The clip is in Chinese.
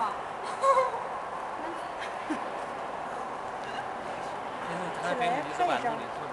吧？ 但是他的背景就是版图里。